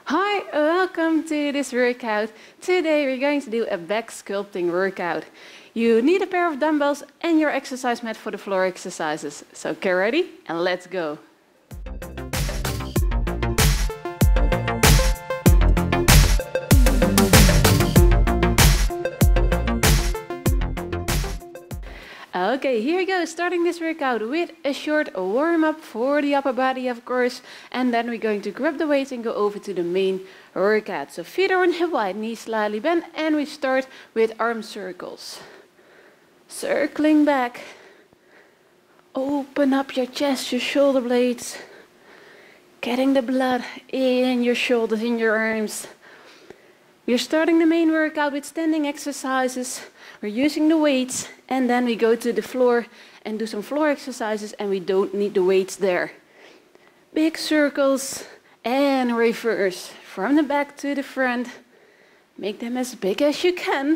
Hi, welcome to this workout. Today we're going to do a back sculpting workout. You need a pair of dumbbells and your exercise mat for the floor exercises. So get ready and let's go. Okay, here we go, starting this workout with a short warm-up for the upper body, of course, and then we're going to grab the weights and go over to the main workout. So feet are on hip wide, knees slightly bent, and we start with arm circles. Circling back, open up your chest, your shoulder blades, getting the blood in your shoulders, in your arms. We're starting the main workout with standing exercises. We're using the weights and then we go to the floor and do some floor exercises, and we don't need the weights there. Big circles and reverse from the back to the front. Make them as big as you can.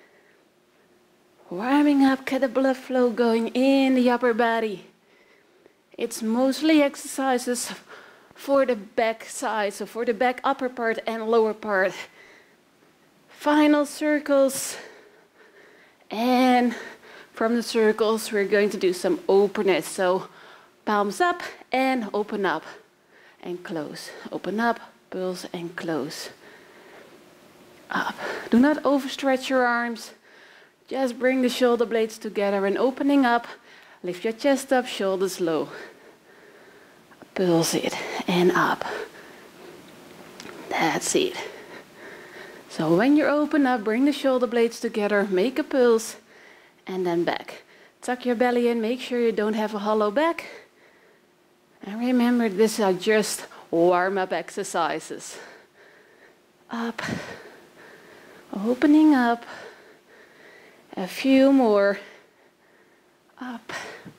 Warming up, get the blood flow going in the upper body. It's mostly exercises for the back side, so for the back upper part and lower part. Final circles. And from the circles, we're going to do some openness. So palms up and open up and close. Open up, pulse and close. Up. Do not overstretch your arms. Just bring the shoulder blades together and opening up. Lift your chest up, shoulders low. Pulse it and up. That's it. So when you open up, bring the shoulder blades together, make a pulse, and then back. Tuck your belly in, make sure you don't have a hollow back. And remember, these are just warm-up exercises. Up, opening up, a few more, up,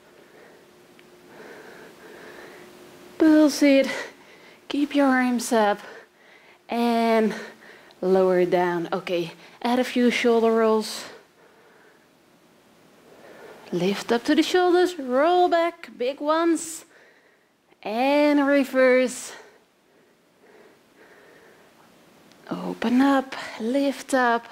pulse it, keep your arms up, and lower it down. Okay, add a few shoulder rolls. Lift up to the shoulders, roll back, big ones. And reverse. Open up, lift up.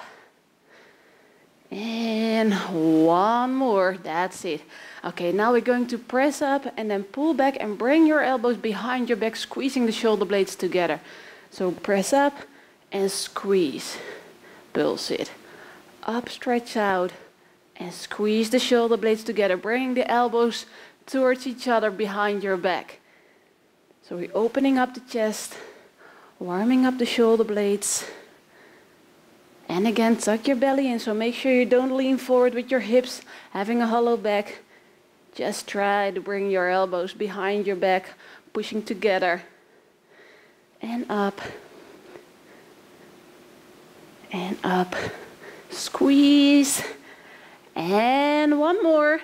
And one more, that's it. Okay, now we're going to press up and then pull back and bring your elbows behind your back, squeezing the shoulder blades together. So press up and squeeze, pulse it, up, stretch out, and squeeze the shoulder blades together, bring the elbows towards each other behind your back. So we're opening up the chest, warming up the shoulder blades, and again tuck your belly in, so make sure you don't lean forward with your hips, having a hollow back. Just try to bring your elbows behind your back, pushing together, and up. And up, squeeze, and one more.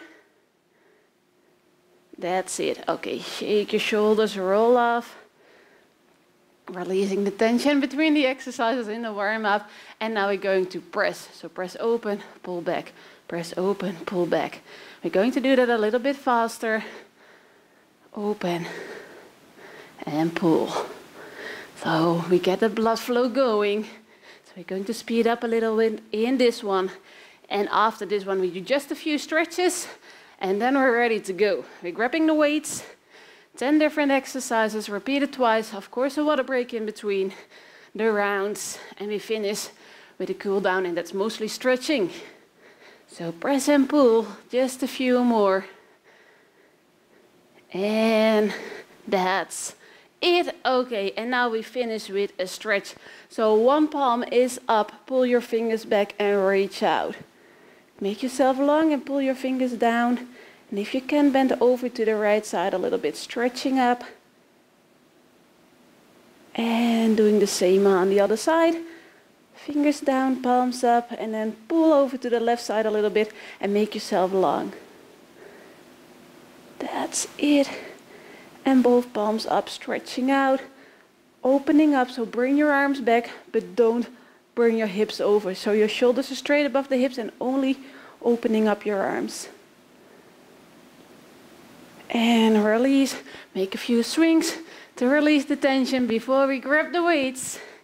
That's it. Okay, shake your shoulders, roll off. Releasing the tension between the exercises in the warm-up. And now we're going to press. So press open, pull back. Press open, pull back. We're going to do that a little bit faster. Open and pull. So we get the blood flow going. We're going to speed up a little bit in this one, and after this one we do just a few stretches and then we're ready to go. We're grabbing the weights, 10 different exercises, repeated twice, of course a water break in between the rounds, and we finish with a cool down, and that's mostly stretching. So press and pull, just a few more, and that's it. Okay, and now we finish with a stretch. So one palm is up, pull your fingers back and reach out. Make yourself long and pull your fingers down, and if you can, bend over to the right side a little bit, stretching up, and doing the same on the other side. Fingers down, palms up, and then pull over to the left side a little bit and make yourself long. That's it. And both palms up, stretching out, opening up, so bring your arms back, but don't bring your hips over. So your shoulders are straight above the hips and only opening up your arms. And release, make a few swings to release the tension before we grab the weights.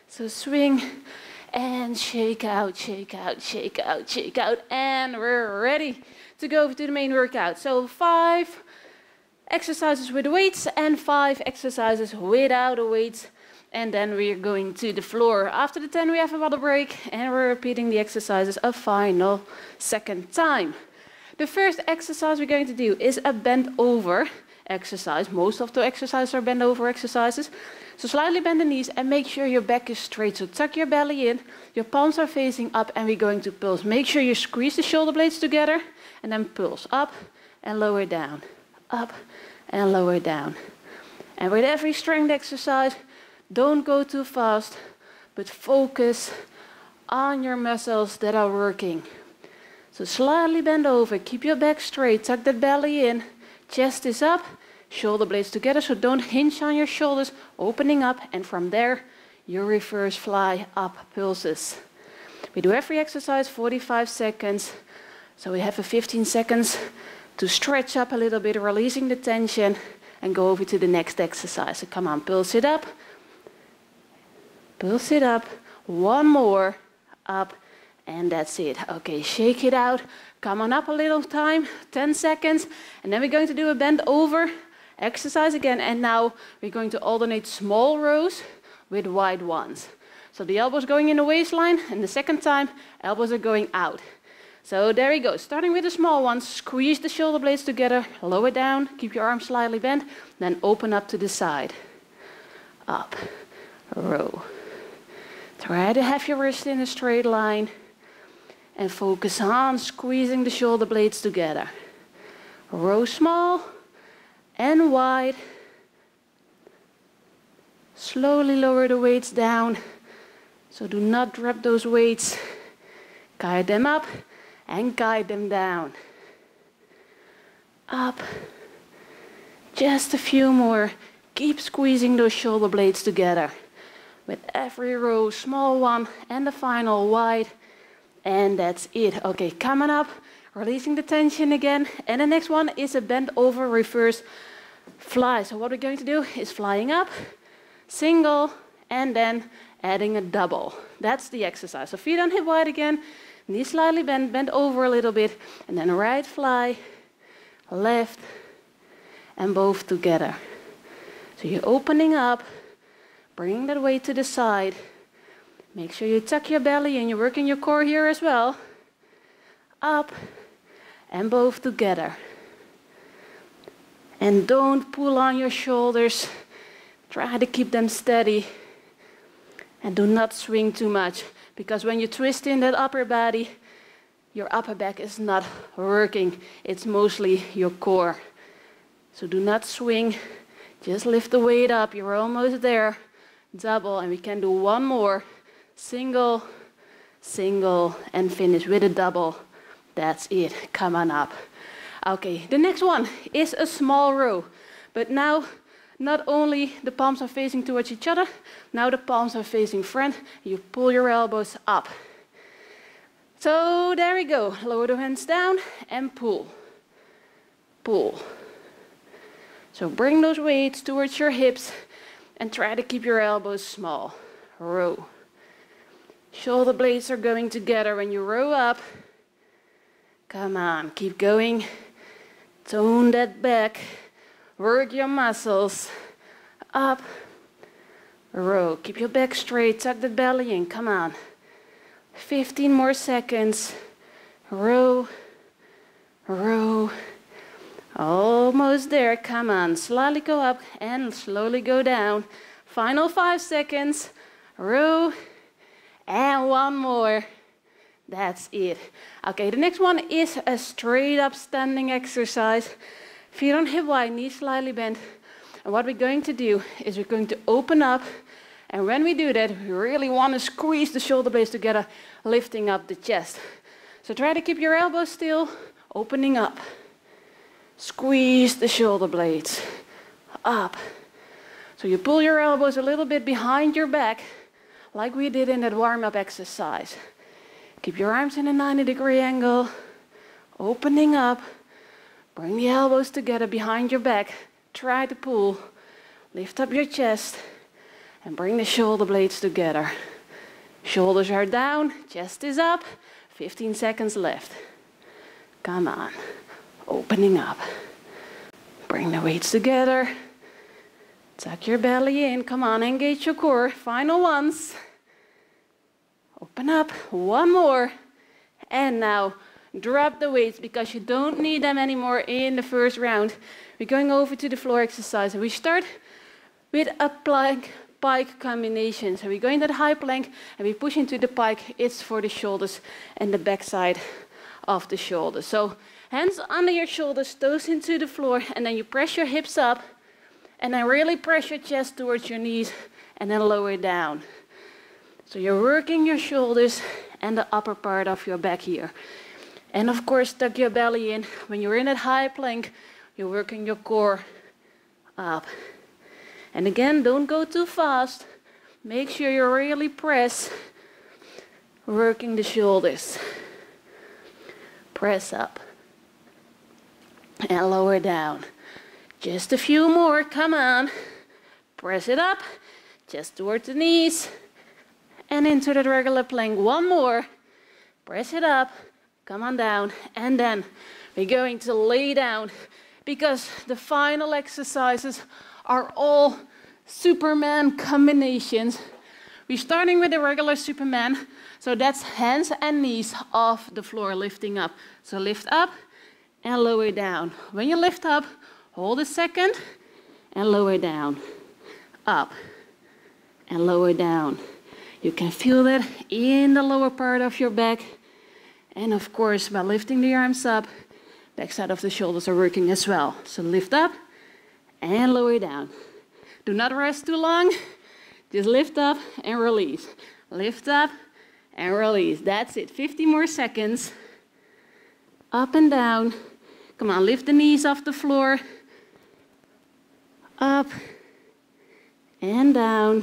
So swing and shake out, shake out, shake out, shake out. And we're ready to go to the main workout. So 5 exercises with weights and 5 exercises without the weights. And then we're going to the floor. After the 10 we have a water break and we're repeating the exercises a final second time. The first exercise we're going to do is a bend over exercise. Most of the exercises are bend over exercises. So slightly bend the knees and make sure your back is straight. So tuck your belly in, your palms are facing up and we're going to pulse. Make sure you squeeze the shoulder blades together and then pulse up and lower down, up and lower down. And with every strength exercise, don't go too fast, but focus on your muscles that are working. So slightly bend over, keep your back straight, tuck the belly in, chest is up, shoulder blades together, so don't hinge on your shoulders, opening up, and from there, your reverse fly up pulses. We do every exercise 45 seconds, so we have a 15 seconds to stretch up a little bit, releasing the tension, and go over to the next exercise. So come on, pulse it up, one more, up, and that's it. Okay, shake it out, come on up a little time, 10 seconds, and then we're going to do a bend over exercise again, and now we're going to alternate small rows with wide ones. So the elbows going in the waistline, and the second time, elbows are going out. So there we go, starting with the small ones, squeeze the shoulder blades together, lower down, keep your arms slightly bent, then open up to the side. Up, row. Try to have your wrist in a straight line, and focus on squeezing the shoulder blades together. Row small and wide. Slowly lower the weights down. So do not drop those weights. Guide them up and guide them down. Up. Just a few more. Keep squeezing those shoulder blades together. With every row, small one and the final wide. And that's it. Okay, coming up. Releasing the tension again. And the next one is a bend over reverse fly. So what we're going to do is flying up, single, and then adding a double. That's the exercise. So feet on hip wide again, knees slightly bent, bend over a little bit, and then right fly, left, and both together. So you're opening up, bringing that weight to the side. Make sure you tuck your belly and you're working your core here as well. Up, and both together. And don't pull on your shoulders. Try to keep them steady. And do not swing too much, because when you twist in that upper body, your upper back is not working. It's mostly your core. So do not swing. Just lift the weight up. You're almost there. Double, and we can do one more. Single, single, and finish with a double. That's it. Come on up. Okay, the next one is a small row. But now, not only the palms are facing towards each other, now the palms are facing front. You pull your elbows up. So there we go. Lower the hands down and pull. Pull. So bring those weights towards your hips and try to keep your elbows small. Row. Shoulder blades are going together when you row up. Come on, keep going. Tone that back. Work your muscles. Up. Row. Keep your back straight. Tuck the belly in. Come on. 15 more seconds. Row. Row. Almost there. Come on. Slightly go up and slowly go down. Final 5 seconds. Row. And one more. That's it. Okay, the next one is a straight up standing exercise. Feet on hip wide, knees slightly bent. And what we're going to do is we're going to open up. And when we do that, we really want to squeeze the shoulder blades together, lifting up the chest. So try to keep your elbows still, opening up. Squeeze the shoulder blades up. So you pull your elbows a little bit behind your back, like we did in that warm-up exercise. Keep your arms in a 90-degree angle, opening up. Bring the elbows together behind your back. Try to pull. Lift up your chest and bring the shoulder blades together. Shoulders are down, chest is up, 15 seconds left. Come on, opening up. Bring the weights together. Tuck your belly in, come on, engage your core. Final ones. Open up, one more. And now drop the weights because you don't need them anymore in the first round. We're going over to the floor exercise. We start with a plank pike combination. So we go into the high plank and we push into the pike. It's for the shoulders and the back side of the shoulders. So hands under your shoulders, toes into the floor, and then you press your hips up and then really press your chest towards your knees and then lower it down. So you're working your shoulders and the upper part of your back here. And of course, tuck your belly in. When you're in that high plank, you're working your core up. And again, don't go too fast. Make sure you really press, working the shoulders. Press up and lower down. Just a few more, come on. Press it up, chest towards the knees and into that regular plank. One more, press it up, come on down, and then we're going to lay down because the final exercises are all Superman combinations. We're starting with the regular Superman, so that's hands and knees off the floor, lifting up. So lift up and lower down. When you lift up, hold a second and lower down. Up and lower down. You can feel that in the lower part of your back. And of course, by lifting the arms up, back side of the shoulders are working as well. So lift up and lower down. Do not rest too long. Just lift up and release. Lift up and release. That's it. 50 more seconds. Up and down. Come on, lift the knees off the floor. Up and down.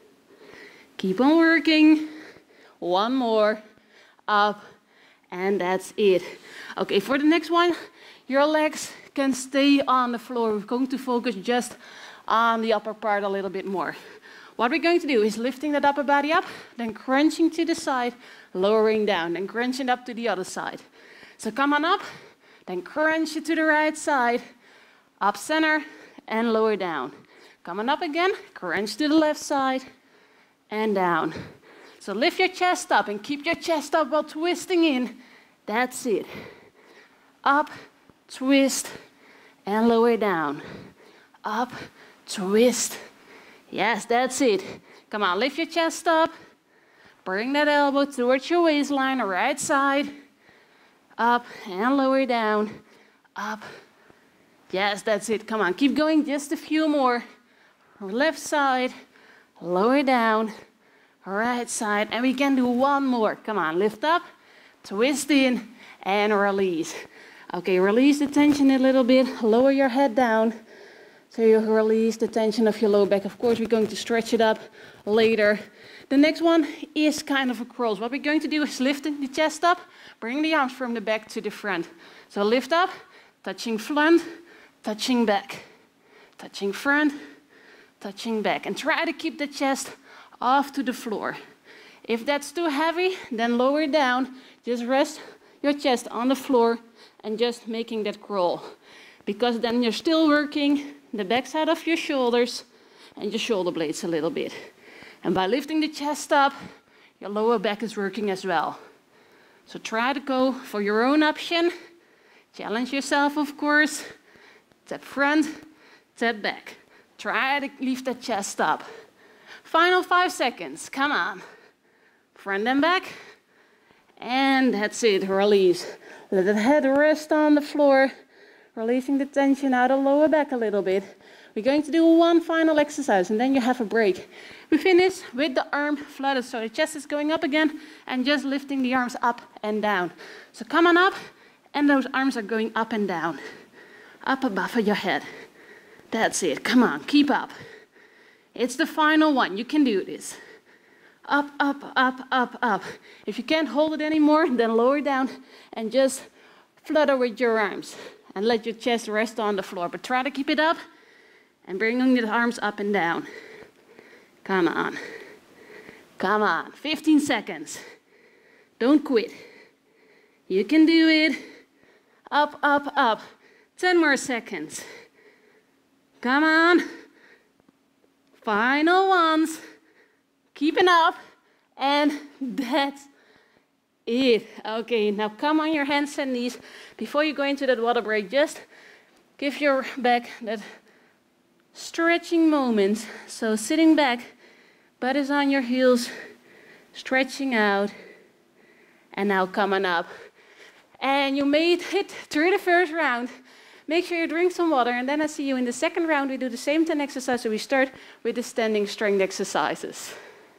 Keep on working. One more. Up. And that's it. Okay, for the next one, your legs can stay on the floor. We're going to focus just on the upper part a little bit more. What we're going to do is lifting that upper body up, then crunching to the side, lowering down, then crunching up to the other side. So come on up, then crunch it to the right side, up center, and lower down. Come on up again, crunch to the left side, and down. So lift your chest up and keep your chest up while twisting in. That's it. Up, twist, and lower down. Up, twist. Yes, that's it. Come on, lift your chest up. Bring that elbow towards your waistline, right side. Up and lower down. Up. Yes, that's it. Come on, keep going. Just a few more. Left side, lower down. Right side, and we can do one more. Come on, lift up, twist in, and release. Okay, release the tension a little bit. Lower your head down. So you release the tension of your low back. Of course, we're going to stretch it up later. The next one is kind of a crawl. What we're going to do is lift the chest up, bring the arms from the back to the front. So lift up, touching front, touching back, touching front, touching back. And try to keep the chest off to the floor. If that's too heavy, then lower down. Just rest your chest on the floor and just making that crawl. Because then you're still working the back side of your shoulders and your shoulder blades a little bit. And by lifting the chest up, your lower back is working as well. So try to go for your own option. Challenge yourself, of course. Tap front, tap back. Try to lift that chest up. Final 5 seconds, come on. Front and back. And that's it, release. Let the head rest on the floor. Releasing the tension out of the lower back a little bit. We're going to do one final exercise and then you have a break. We finish with the arm flutter, so the chest is going up again and just lifting the arms up and down. So come on up and those arms are going up and down. Up above your head. That's it, come on, keep up. It's the final one, you can do this. Up, up, up, up, up. If you can't hold it anymore, then lower down and just flutter with your arms. And let your chest rest on the floor. But try to keep it up and bring the arms up and down. Come on. Come on. 15 seconds. Don't quit. You can do it. Up, up, up. 10 more seconds. Come on. Final ones. Keep it up. And that's it. Okay, now come on your hands and knees. Before you go into that water break, just give your back that stretching moment. So sitting back, butt is on your heels, stretching out. And now coming up. And you made it through the first round. Make sure you drink some water, and then I see you in the second round. We do the same 10 exercises. So we start with the standing strength exercises.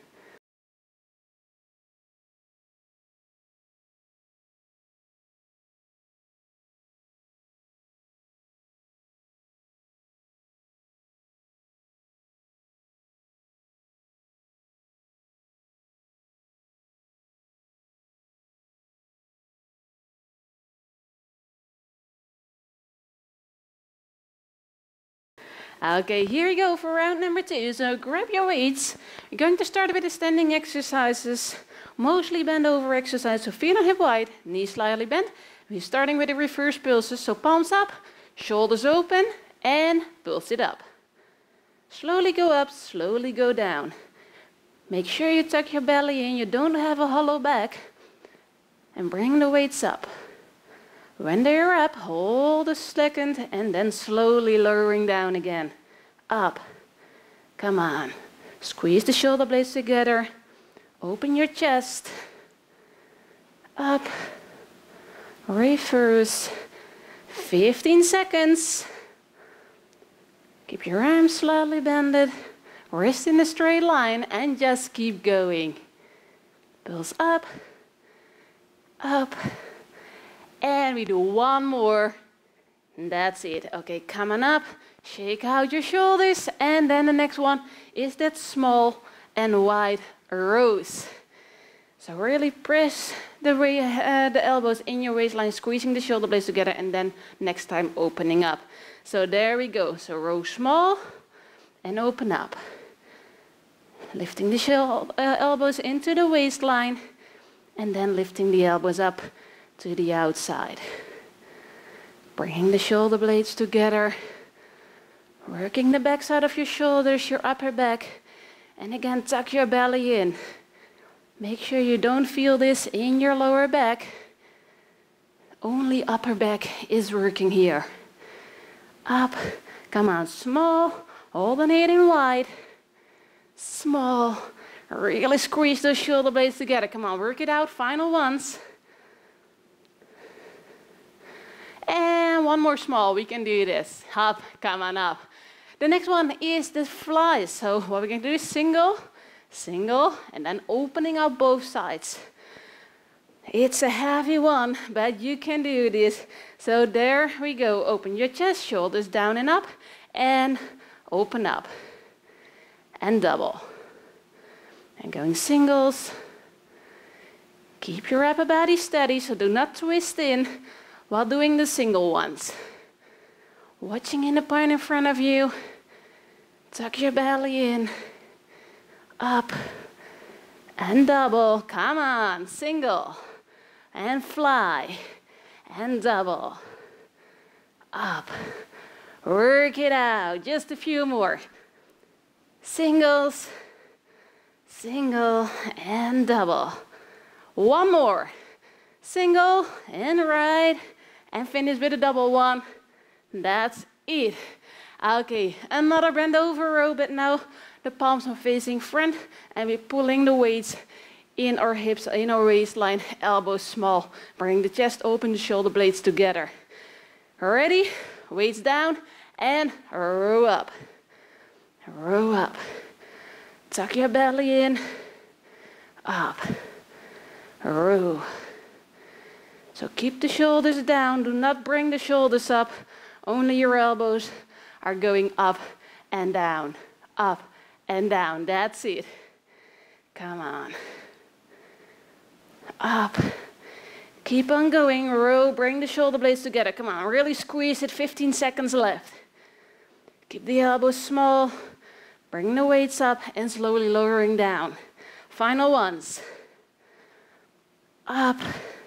Okay, here we go for round number 2. So grab your weights. We're going to start with the standing exercises, mostly bend over exercise. So feet on hip wide, knees slightly bent. We're starting with the reverse pulses. So palms up, shoulders open, and pulse it up. Slowly go up, slowly go down. Make sure you tuck your belly in, you don't have a hollow back. And bring the weights up. When they're up, hold a second and then slowly lowering down again. Up. Come on. Squeeze the shoulder blades together. Open your chest. Up. Reverse. 15 seconds. Keep your arms slightly bended. Wrist in a straight line and just keep going. Pulse up. Up. And we do one more. And that's it. Okay, coming up. Shake out your shoulders. And then the next one is that small and wide rows. So really press the elbows in your waistline, squeezing the shoulder blades together, and then next time opening up. So there we go. So row small and open up. Lifting the elbows into the waistline, and then lifting the elbows up to the outside. Bringing the shoulder blades together, working the backside of your shoulders, your upper back, and again tuck your belly in. Make sure you don't feel this in your lower back. Only upper back is working here. Up, come on, small, alternating wide, small, really squeeze those shoulder blades together. Come on, work it out, final ones. And one more small, we can do this. Up, come on up. The next one is the flies. So what we're going to do is single, single, and then opening up both sides. It's a heavy one, but you can do this. So there we go. Open your chest, shoulders down and up, and open up. And double. And going singles. Keep your upper body steady, so do not twist in while doing the single ones. Watching in the point in front of you. Tuck your belly in. Up. And double. Come on. Single. And fly. And double. Up. Work it out. Just a few more. Singles. Single. And double. One more. Single. And right. And finish with a double one. That's it. Okay, another bend over row, but now the palms are facing front and we're pulling the weights in our hips, in our waistline, elbows small. Bring the chest open, the shoulder blades together. Ready? Weights down and row up. Row up. Tuck your belly in. Up. Row. So keep the shoulders down. Do not bring the shoulders up. Only your elbows are going up and down. Up and down. That's it. Come on. Up. Keep on going. Row. Bring the shoulder blades together. Come on. Really squeeze it. 15 seconds left. Keep the elbows small. Bring the weights up and slowly lowering down. Final ones. Up.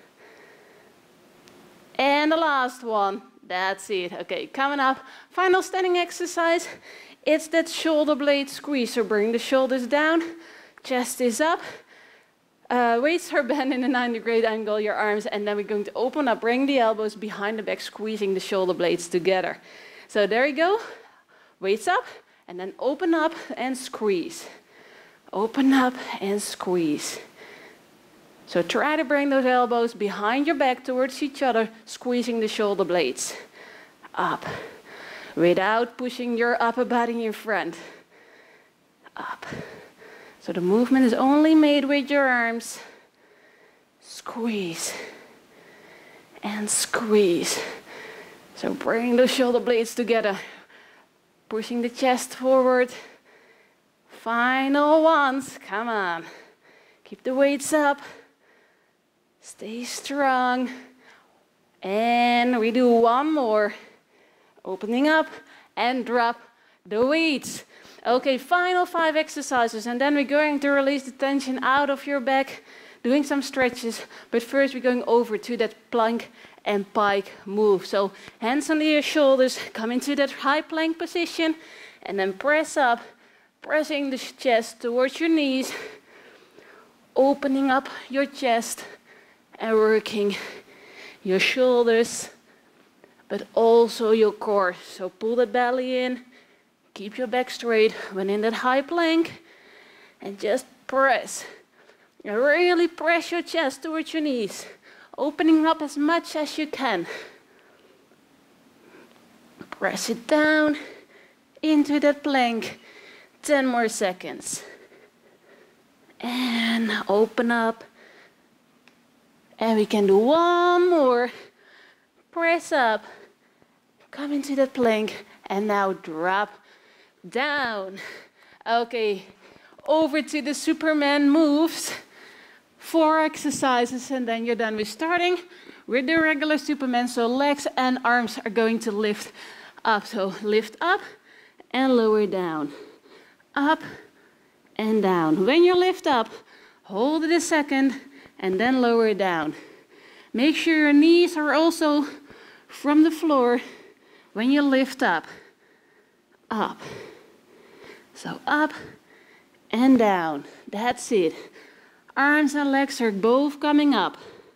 And the last one. That's it. Okay, coming up. Final standing exercise. It's that shoulder blade squeeze. So bring the shoulders down. Chest is up. Weights are bent in a 90-degree angle, your arms, and then we're going to open up, bring the elbows behind the back, squeezing the shoulder blades together. So there you go. Weights up, and then open up and squeeze. Open up and squeeze. So try to bring those elbows behind your back towards each other, squeezing the shoulder blades. Up. Without pushing your upper body in front. Up. So the movement is only made with your arms. Squeeze. And squeeze. So bring the shoulder blades together. Pushing the chest forward. Final ones. Come on. Keep the weights up. Stay strong. And we do one more. Opening up and drop the weights. Okay, final 5 exercises, and then we're going to release the tension out of your back, doing some stretches, but first we're going over to that plank and pike move. So hands under your shoulders, come into that high plank position, and then press up, pressing the chest towards your knees, opening up your chest and working your shoulders, but also your core. So pull the belly in. Keep your back straight when in that high plank and just press. Really press your chest towards your knees, opening up as much as you can. Press it down into that plank. 10 more seconds. And open up. And we can do one more. Press up. Come into that plank and now drop down. Okay, over to the Superman moves. 4 exercises and then you're done. We're starting with the regular Superman. So legs and arms are going to lift up. So lift up and lower down. Up and down. When you lift up, hold it a second and then lower down. Make sure your knees are also from the floor when you lift up. Up. So up and down. That's it. Arms and legs are both coming up.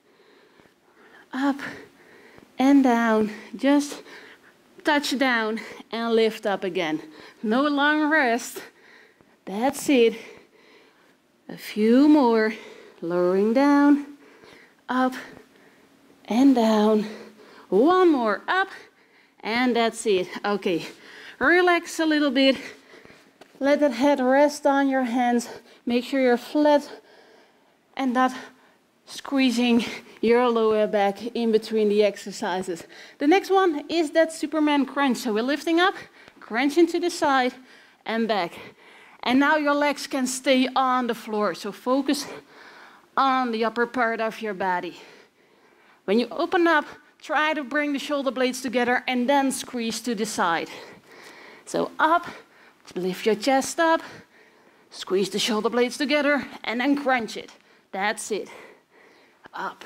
Up and down. Just touch down and lift up again. No long rest. That's it. A few more. Lowering down. Up and down. One more. Up. And that's it. Okay. Relax a little bit. Let that head rest on your hands. Make sure you're flat and not squeezing your lower back in between the exercises. The next one is that Superman crunch. So we're lifting up, crunching to the side and back. And now your legs can stay on the floor. So focus on the upper part of your body. When you open up, try to bring the shoulder blades together and then squeeze to the side. So up. Lift your chest up, squeeze the shoulder blades together, and then crunch it. That's it. Up.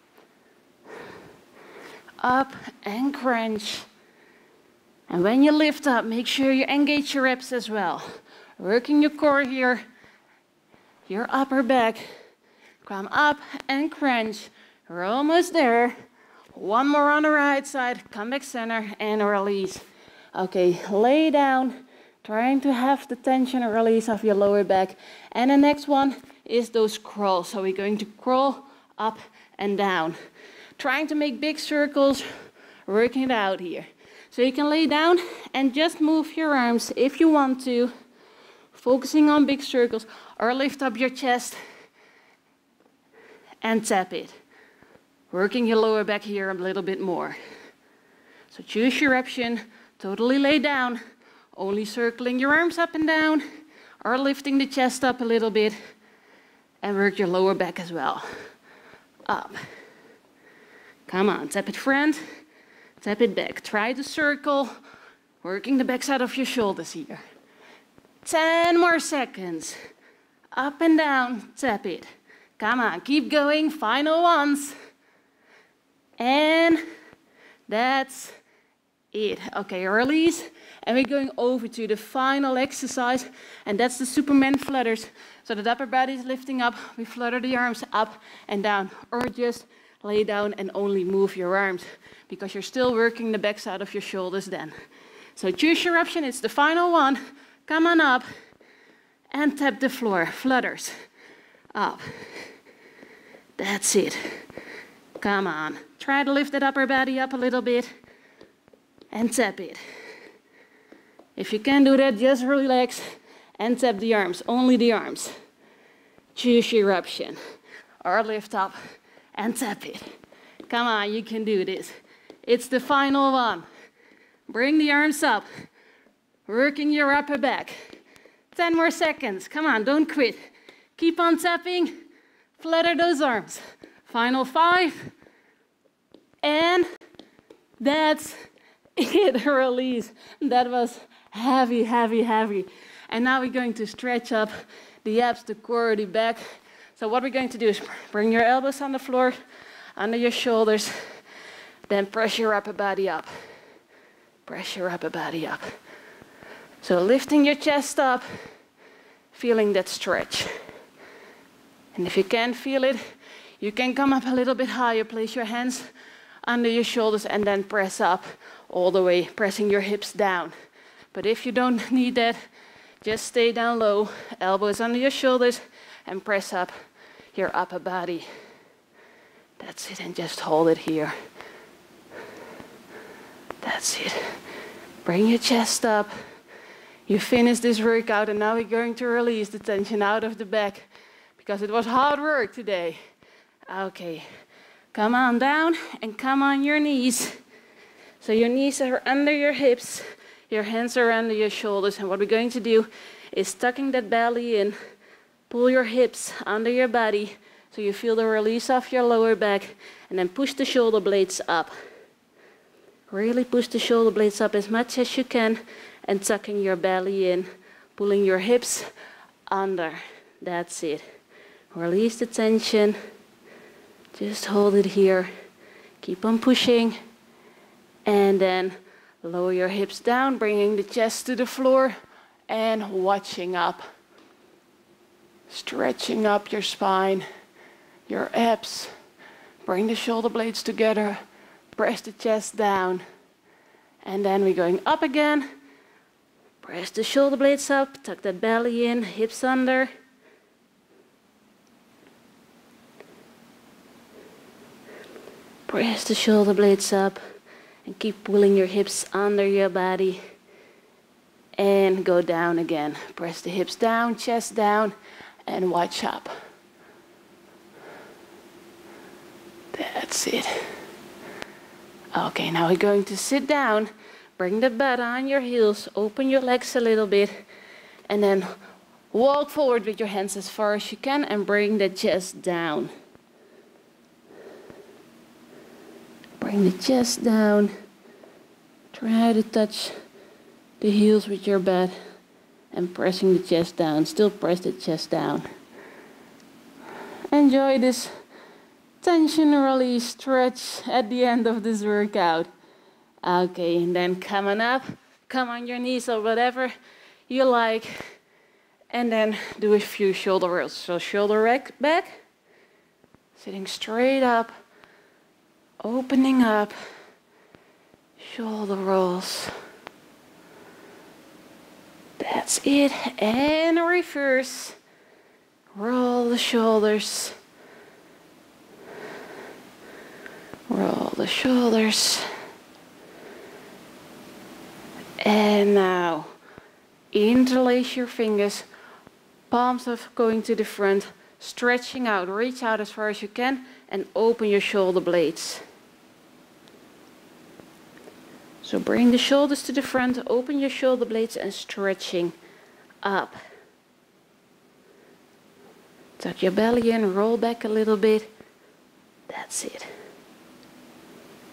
Up and crunch. And when you lift up, make sure you engage your abs as well. Working your core here, your upper back. Come up and crunch. We're almost there. One more on the right side. Come back center and release. Okay, lay down. Trying to have the tension and release of your lower back. And the next one is those crawls. So we're going to crawl up and down. Trying to make big circles, working it out here. So you can lay down and just move your arms if you want to. Focusing on big circles, or lift up your chest and tap it. Working your lower back here a little bit more. So choose your option, totally lay down. Only circling your arms up and down or lifting the chest up a little bit and work your lower back as well. Up. Come on, tap it front, tap it back. Try to circle, working the backside of your shoulders here. 10 more seconds. Up and down, tap it. Come on, keep going, final ones. And that's it. Okay, release. And we're going over to the final exercise, and that's the Superman flutters. So the upper body is lifting up, we flutter the arms up and down, or just lay down and only move your arms, because you're still working the backside of your shoulders then. So choose your option, it's the final one. Come on up and tap the floor, flutters, up. That's it. Come on, try to lift that upper body up a little bit and tap it. If you can't do that, just relax and tap the arms, only the arms. Choose your option. Or lift up and tap it. Come on, you can do this. It's the final one. Bring the arms up, working your upper back. 10 more seconds, come on, don't quit. Keep on tapping, flutter those arms. Final 5, and that's it, release. That was heavy, heavy, heavy. And now we're going to stretch up the abs, the core, the back. So what we're going to do is bring your elbows on the floor, under your shoulders, then press your upper body up. Press your upper body up. So lifting your chest up, feeling that stretch. And if you can't feel it, you can come up a little bit higher, place your hands under your shoulders and then press up all the way, pressing your hips down. But if you don't need that, just stay down low, elbows under your shoulders, and press up your upper body. That's it, and just hold it here. That's it. Bring your chest up. You finish this workout, and now we're going to release the tension out of the back, because it was hard work today. Okay, come on down and come on your knees. So your knees are under your hips. Your hands are under your shoulders, and what we're going to do is tucking that belly in, pull your hips under your body so you feel the release of your lower back, and then push the shoulder blades up. Really push the shoulder blades up as much as you can and tucking your belly in, pulling your hips under. That's it. Release the tension. Just hold it here. Keep on pushing, and then lower your hips down, bringing the chest to the floor and watching up. Stretching up your spine, your abs. Bring the shoulder blades together, press the chest down. And then we're going up again. Press the shoulder blades up, tuck that belly in, hips under. Press the shoulder blades up. And keep pulling your hips under your body. And go down again. Press the hips down, chest down, and watch up. That's it. Okay, now we're going to sit down. Bring the butt on your heels. Open your legs a little bit. And then walk forward with your hands as far as you can and bring the chest down. Bring the chest down. Try to touch the heels with your butt and pressing the chest down. Still press the chest down. Enjoy this tension release stretch at the end of this workout. Okay, and then come on up. Come on your knees or whatever you like. And then do a few shoulder rolls. So shoulder back. Sitting straight up. Opening up, shoulder rolls. That's it. And reverse. Roll the shoulders. Roll the shoulders. And now interlace your fingers. Palms are going to the front. Stretching out. Reach out as far as you can and open your shoulder blades. So bring the shoulders to the front, open your shoulder blades and stretching up. Tuck your belly in, roll back a little bit. That's it.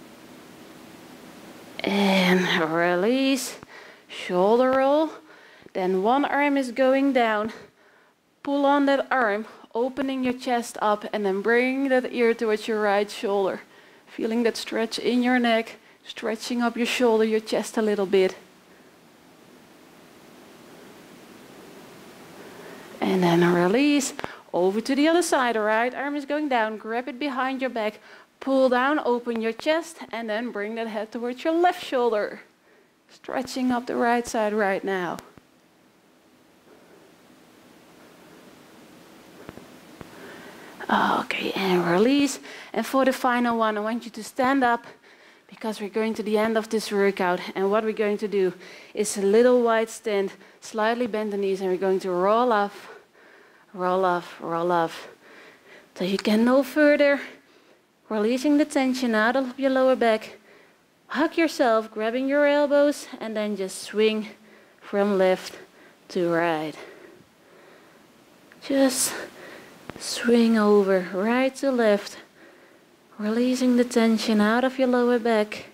And release, shoulder roll. Then one arm is going down. Pull on that arm, opening your chest up, and then bring that ear towards your right shoulder. Feeling that stretch in your neck, stretching up your shoulder, your chest a little bit. And then release. Over to the other side. The right arm is going down. Grab it behind your back. Pull down, open your chest, and then bring that head towards your left shoulder. Stretching up the right side right now. Okay, and release. And for the final one, I want you to stand up because we're going to the end of this workout. And what we're going to do is a little wide stand, slightly bend the knees, and we're going to roll off, roll off, roll off. So you can no further. Releasing the tension out of your lower back. Hug yourself, grabbing your elbows, and then just swing from left to right. Just swing over right to left, releasing the tension out of your lower back.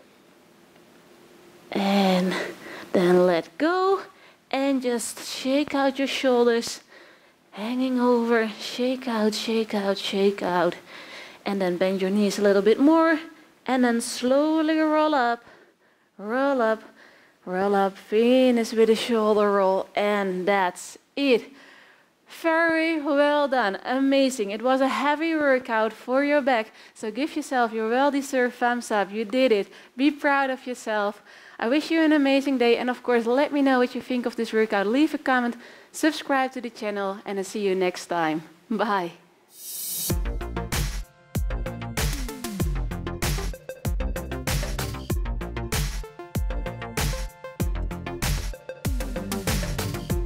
And then let go and just shake out your shoulders, hanging over, shake out, shake out, shake out. And then bend your knees a little bit more, and then slowly roll up, roll up, roll up, finish with a shoulder roll, and that's it. Very well done, amazing. It was a heavy workout for your back, so give yourself your well-deserved thumbs up. You did it. Be proud of yourself. I wish you an amazing day, and of course let me know what you think of this workout. Leave a comment, subscribe to the channel, and I'll see you next time. Bye.